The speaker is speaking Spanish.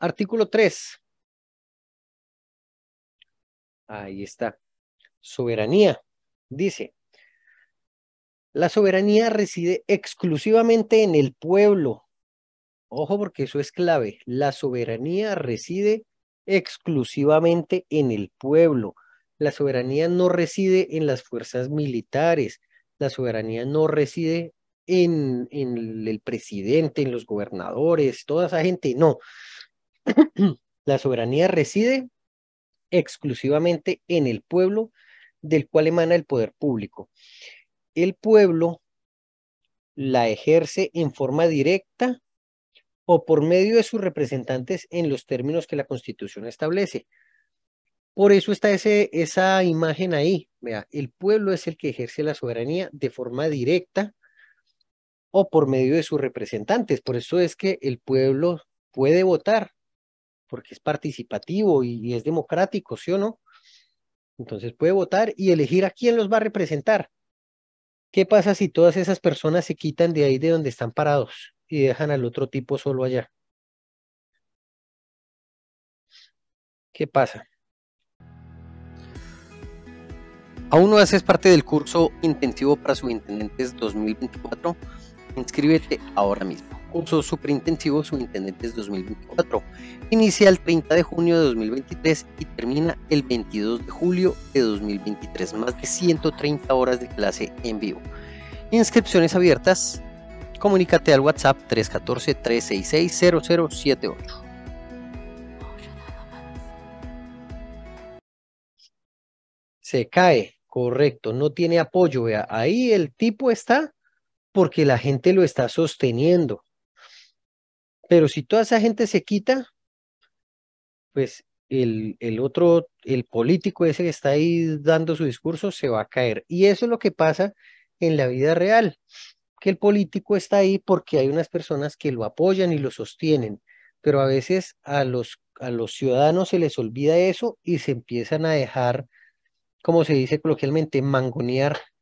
Artículo 3. Ahí está. Soberanía. Dice, la soberanía reside exclusivamente en el pueblo. Ojo porque eso es clave. La soberanía reside exclusivamente en el pueblo. La soberanía no reside en las fuerzas militares. La soberanía no reside en el presidente, en los gobernadores, toda esa gente. No. La soberanía reside exclusivamente en el pueblo del cual emana el poder público. El pueblo la ejerce en forma directa o por medio de sus representantes en los términos que la Constitución establece. Por eso está esa imagen ahí. Vea, el pueblo es el que ejerce la soberanía de forma directa o por medio de sus representantes. Por eso es que el pueblo puede votar, porque es participativo y es democrático, ¿sí o no? Entonces puede votar y elegir a quién los va a representar. ¿Qué pasa si todas esas personas se quitan de ahí de donde están parados y dejan al otro tipo solo allá? ¿Qué pasa? ¿Aún no haces parte del curso intensivo para subintendentes 2024? Inscríbete ahora mismo. Curso superintensivo Subintendentes 2024. Inicia el 30 de junio de 2023 y termina el 22 de julio de 2023. Más de 130 horas de clase en vivo. Inscripciones abiertas. Comunícate al WhatsApp 314-366-0078. Se cae, correcto, no tiene apoyo. Vea, ahí el tipo está porque la gente lo está sosteniendo. Pero si toda esa gente se quita, pues el otro, el político ese que está ahí dando su discurso se va a caer. Y eso es lo que pasa en la vida real, que el político está ahí porque hay unas personas que lo apoyan y lo sostienen, pero a veces a los ciudadanos se les olvida eso y se empiezan a dejar, como se dice coloquialmente, mangonear